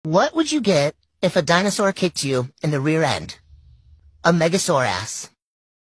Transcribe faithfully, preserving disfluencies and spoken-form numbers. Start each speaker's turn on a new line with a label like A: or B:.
A: What would you get if a dinosaur kicked you in the rear end? A megasaur ass.